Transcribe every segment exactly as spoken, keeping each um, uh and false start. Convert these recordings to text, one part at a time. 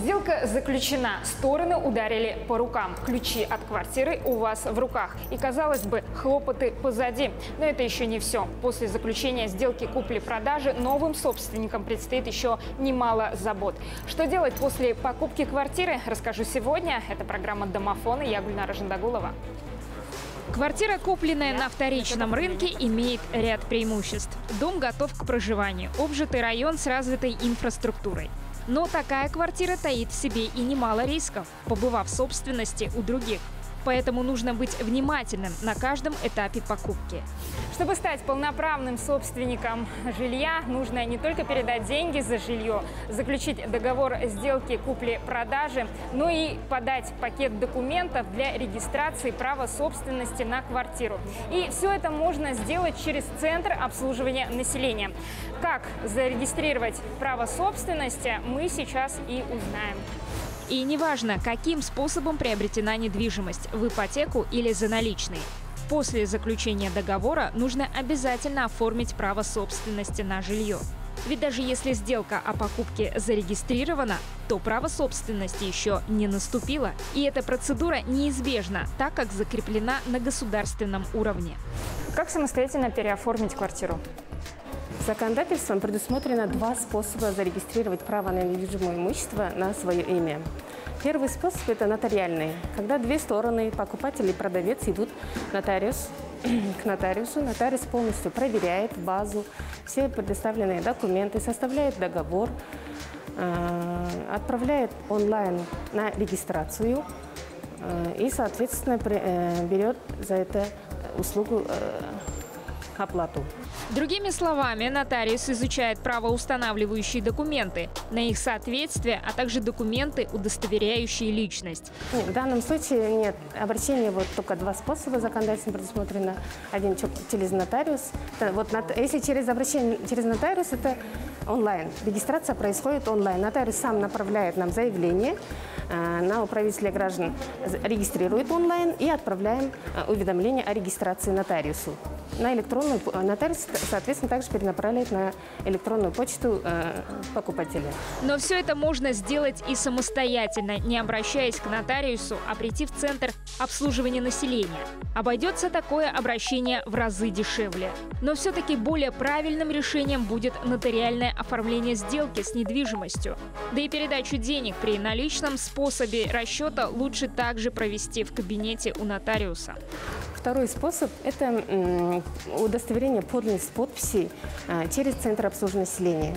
Сделка заключена, стороны ударили по рукам. Ключи от квартиры у вас в руках. И, казалось бы, хлопоты позади. Но это еще не все. После заключения сделки купли-продажи новым собственникам предстоит еще немало забот. Что делать после покупки квартиры, расскажу сегодня. Это программа «Домофон» и я, Гульнара Жандагулова. Квартира, купленная на вторичном рынке, имеет ряд преимуществ. Дом готов к проживанию, обжитый район с развитой инфраструктурой. Но такая квартира таит в себе и немало рисков, побывав в собственности у других. Поэтому нужно быть внимательным на каждом этапе покупки. Чтобы стать полноправным собственником жилья, нужно не только передать деньги за жилье, заключить договор сделки купли-продажи, но и подать пакет документов для регистрации права собственности на квартиру. И все это можно сделать через Центр обслуживания населения. Как зарегистрировать право собственности, мы сейчас и узнаем. И неважно, каким способом приобретена недвижимость – в ипотеку или за наличные. После заключения договора нужно обязательно оформить право собственности на жилье. Ведь даже если сделка о покупке зарегистрирована, то право собственности еще не наступило. И эта процедура неизбежна, так как закреплена на государственном уровне. Как самостоятельно переоформить квартиру? Законодательством предусмотрено два способа зарегистрировать право на недвижимое имущество на свое имя. Первый способ – это нотариальный, когда две стороны, покупатель и продавец, идут нотариус, к нотариусу. Нотариус полностью проверяет базу, все предоставленные документы, составляет договор, э, отправляет онлайн на регистрацию э, и, соответственно, при, э, берет за это услугу э, оплату. Другими словами, нотариус изучает правоустанавливающие документы на их соответствие, а также документы, удостоверяющие личность. Нет, в данном случае нет. Обращение вот только два способа законодательно предусмотрено. Один через нотариус. Вот, если через обращение через нотариус, это онлайн. Регистрация происходит онлайн. Нотариус сам направляет нам заявление на управителя граждан, регистрирует онлайн и отправляем уведомление о регистрации нотариусу. На электронную нотариус, соответственно, также перенаправляет на электронную почту э, покупателя. Но все это можно сделать и самостоятельно, не обращаясь к нотариусу, а прийти в Центр обслуживания населения. Обойдется такое обращение в разы дешевле. Но все-таки более правильным решением будет нотариальное оформление сделки с недвижимостью. Да и передачу денег при наличном способе расчета лучше также провести в кабинете у нотариуса. Второй способ – это удостоверение подлинности подписей через Центр обслуживания населения.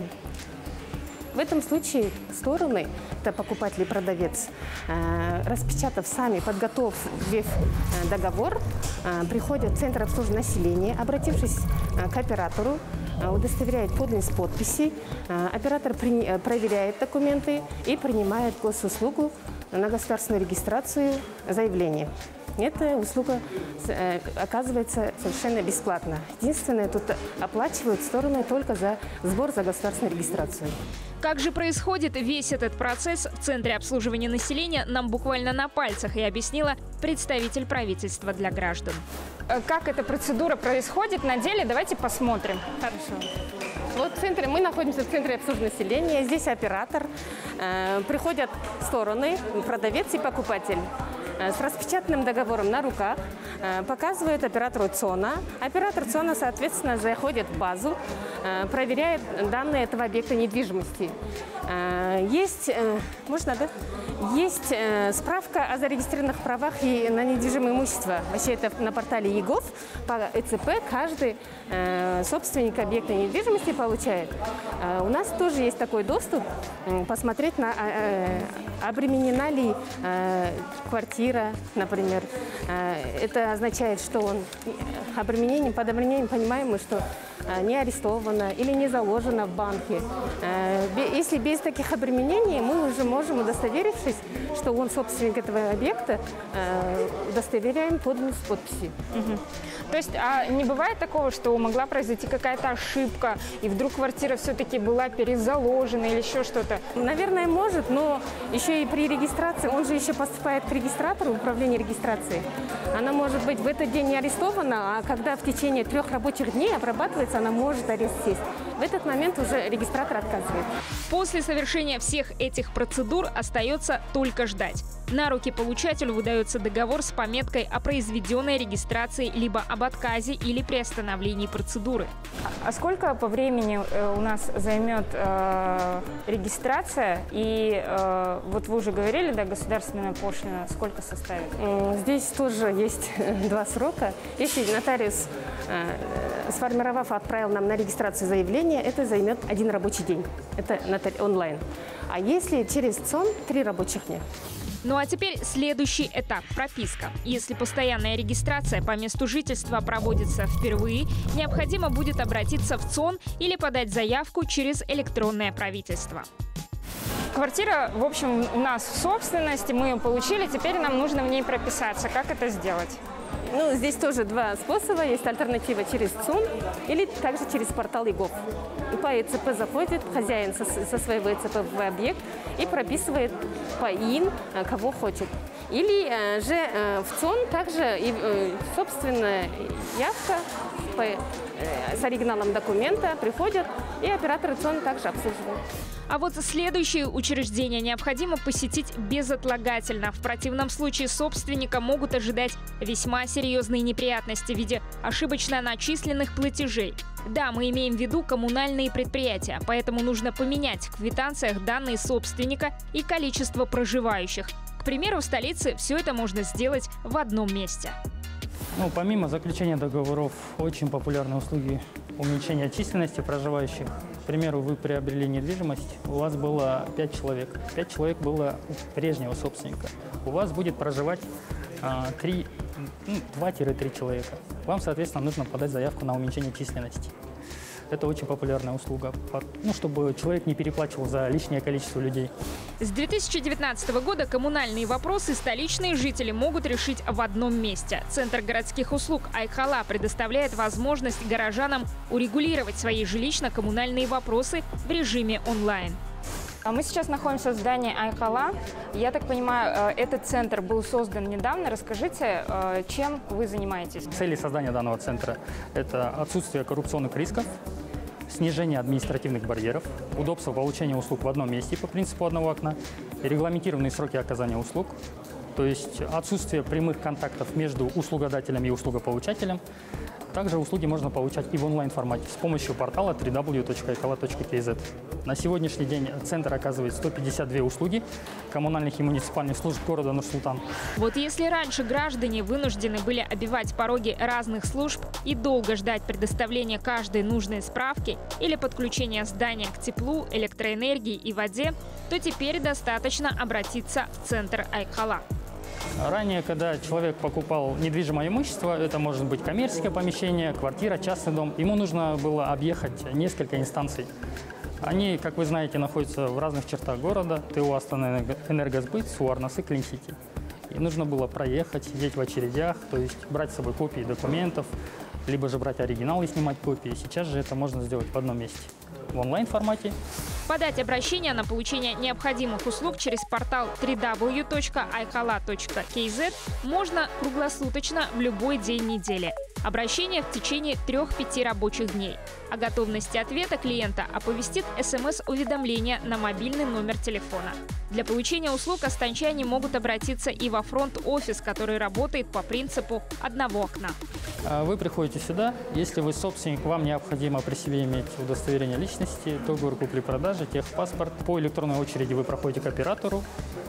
В этом случае стороны, это покупатель и продавец, распечатав сами, подготовив договор, приходят в Центр обслуживания населения, обратившись к оператору, удостоверяет подлинность подписей, оператор проверяет документы и принимает госуслугу на государственную регистрацию заявления. Эта услуга э, оказывается совершенно бесплатно. Единственное, тут оплачивают стороны только за сбор за государственную регистрацию. Как же происходит весь этот процесс в Центре обслуживания населения, нам буквально на пальцах и объяснила представитель правительства для граждан. Как эта процедура происходит на деле, давайте посмотрим. Хорошо. Вот в центре, мы находимся в Центре обслуживания населения. Здесь оператор. Э, приходят стороны, продавец и покупатель. С распечатанным договором на руках показывает оператору ЦОНа. Оператор ЦОНа, соответственно, заходит в базу, проверяет данные этого объекта недвижимости. Есть, можно, да? Есть справка о зарегистрированных правах и на недвижимое имущество. Вообще это на портале ЕГОВ по ЭЦП каждый собственник объекта недвижимости получает. У нас тоже есть такой доступ, посмотреть, на, обременена ли квартира, например. Это означает, что он обременением, под обременением понимаем мы, что не арестовано или не заложено в банке. Если без таких обременений, мы уже можем, удостоверившись, что он собственник этого объекта, удостоверяем подлинность подписи. Угу. То есть а не бывает такого, что могла произойти какая-то ошибка, и вдруг квартира все-таки была перезаложена или еще что-то? Наверное, может, но еще и при регистрации, он же еще поступает к регистратору, оператора управления регистрацией. Она может быть в этот день не арестована, а когда в течение трех рабочих дней обрабатывается, она может арест сесть. В этот момент уже регистратор отказывает. После совершения всех этих процедур остается только ждать. На руки получателю выдается договор с пометкой о произведенной регистрации либо об отказе или приостановлении процедуры. А сколько по времени у нас займет э, регистрация? И э, вот вы уже говорили, да, государственная пошлина сколько составит? Здесь тоже есть два срока. Если нотариус, э, сформировав, отправил нам на регистрацию заявление, это займет один рабочий день. Это онлайн. А если через ЦОН, три рабочих дня. Ну а теперь следующий этап – прописка. Если постоянная регистрация по месту жительства проводится впервые, необходимо будет обратиться в ЦОН или подать заявку через электронное правительство. Квартира, в общем, у нас в собственности, мы ее получили, теперь нам нужно в ней прописаться. Как это сделать? Ну, здесь тоже два способа. Есть альтернатива через ЦОН или также через портал ИГОВ. И по ЭЦП заходит хозяин со, со своего ЭЦП в объект и прописывает по ИИН, кого хочет. Или э, же э, в ЦОН также и, э, собственная явка по, э, с оригиналом документа приходят, и операторы ЦОН также обслуживают. А вот следующие учреждения необходимо посетить безотлагательно. В противном случае собственника могут ожидать весьма серьезные неприятности в виде ошибочно начисленных платежей. Да, мы имеем в виду коммунальные предприятия, поэтому нужно поменять в квитанциях данные собственника и количество проживающих. К примеру, в столице все это можно сделать в одном месте. Ну, помимо заключения договоров, очень популярны услуги уменьшения численности проживающих. К примеру, вы приобрели недвижимость, у вас было пять человек. пять человек было у прежнего собственника. У вас будет проживать а, три, ну, два-три человека. Вам, соответственно, нужно подать заявку на уменьшение численности. Это очень популярная услуга, ну, чтобы человек не переплачивал за лишнее количество людей. С две тысячи девятнадцатого года коммунальные вопросы столичные жители могут решить в одном месте. Центр городских услуг Айхала предоставляет возможность горожанам урегулировать свои жилищно-коммунальные вопросы в режиме онлайн. Мы сейчас находимся в здании Айхала. Я так понимаю, этот центр был создан недавно. Расскажите, чем вы занимаетесь? Цели создания данного центра – это отсутствие коррупционных рисков, снижение административных барьеров, удобство получения услуг в одном месте по принципу одного окна, регламентированные сроки оказания услуг, то есть отсутствие прямых контактов между услугодателем и услугополучателем. Также услуги можно получать и в онлайн-формате с помощью портала дабл ю дабл ю дабл ю точка айхала точка кей зет. На сегодняшний день центр оказывает сто пятьдесят две услуги коммунальных и муниципальных служб города Нур-Султан. Вот если раньше граждане вынуждены были обивать пороги разных служб и долго ждать предоставления каждой нужной справки или подключения здания к теплу, электроэнергии и воде, то теперь достаточно обратиться в центр Айхала. Ранее, когда человек покупал недвижимое имущество, это может быть коммерческое помещение, квартира, частный дом, ему нужно было объехать несколько инстанций. Они, как вы знаете, находятся в разных чертах города: ТО «Астана-Энергосбыт», СУАР-НАСЫ, Клин-Сити. И нужно было проехать, сидеть в очередях, то есть брать с собой копии документов, либо же брать оригинал и снимать копии. Сейчас же это можно сделать в одном месте, в онлайн-формате. Подать обращение на получение необходимых услуг через портал дабл ю дабл ю дабл ю точка айхала точка кей зет можно круглосуточно в любой день недели. Обращение в течение трех-пяти рабочих дней. О готовности ответа клиента оповестит эс эм эс-уведомление на мобильный номер телефона. Для получения услуг астанчане могут обратиться и во фронт-офис, который работает по принципу одного окна. Вы приходите сюда. Если вы собственник, вам необходимо при себе иметь удостоверение личности, договор купли-продажи, техпаспорт. По электронной очереди вы проходите к оператору,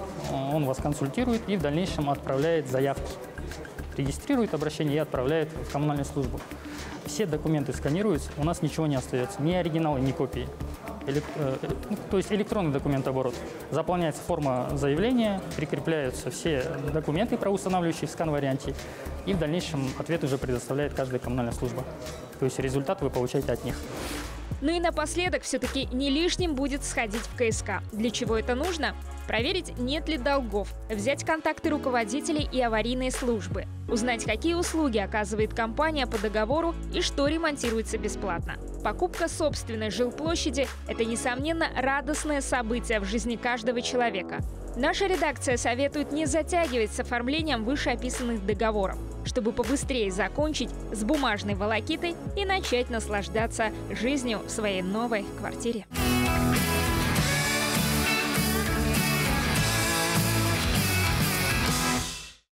он вас консультирует и в дальнейшем отправляет заявки. Регистрирует обращение и отправляет в коммунальную службу. Все документы сканируются, у нас ничего не остается, ни оригинала, ни копии. Элек... Ну, то есть электронный документооборот. Заполняется форма заявления, прикрепляются все документы, правоустанавливающие в скан-варианте, и в дальнейшем ответ уже предоставляет каждая коммунальная служба. То есть результат вы получаете от них. Ну и напоследок, все-таки не лишним будет сходить в ка эс ка. Для чего это нужно? Проверить, нет ли долгов, взять контакты руководителей и аварийной службы, узнать, какие услуги оказывает компания по договору и что ремонтируется бесплатно. Покупка собственной жилплощади – это, несомненно, радостное событие в жизни каждого человека. Наша редакция советует не затягивать с оформлением вышеописанных договоров, чтобы побыстрее закончить с бумажной волокитой и начать наслаждаться жизнью в своей новой квартире.